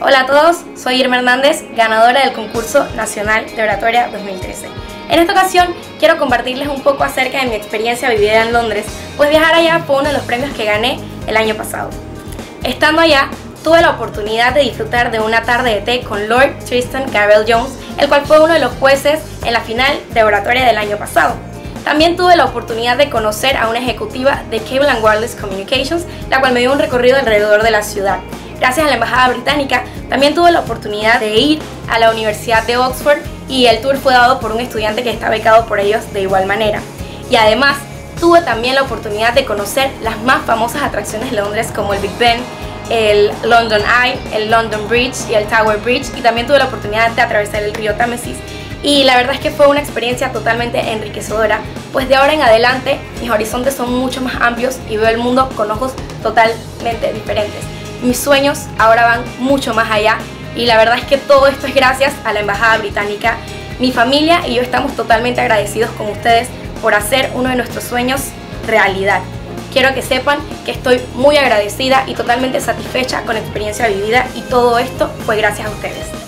Hola a todos, soy Irma Hernández, ganadora del concurso nacional de oratoria 2013. En esta ocasión quiero compartirles un poco acerca de mi experiencia vivida en Londres, pues viajar allá fue uno de los premios que gané el año pasado. Estando allá, tuve la oportunidad de disfrutar de una tarde de té con Lord Tristan Garel Jones, el cual fue uno de los jueces en la final de oratoria del año pasado. También tuve la oportunidad de conocer a una ejecutiva de Cable & Wireless Communications, la cual me dio un recorrido alrededor de la ciudad. Gracias a la Embajada Británica, también tuve la oportunidad de ir a la Universidad de Oxford y el tour fue dado por un estudiante que está becado por ellos de igual manera. Y además, tuve también la oportunidad de conocer las más famosas atracciones de Londres como el Big Ben, el London Eye, el London Bridge y el Tower Bridge, y también tuve la oportunidad de atravesar el río Támesis. Y la verdad es que fue una experiencia totalmente enriquecedora, pues de ahora en adelante mis horizontes son mucho más amplios y veo el mundo con ojos totalmente diferentes. Mis sueños ahora van mucho más allá y la verdad es que todo esto es gracias a la Embajada Británica. Mi familia y yo estamos totalmente agradecidos con ustedes por hacer uno de nuestros sueños realidad. Quiero que sepan que estoy muy agradecida y totalmente satisfecha con la experiencia vivida y todo esto fue gracias a ustedes.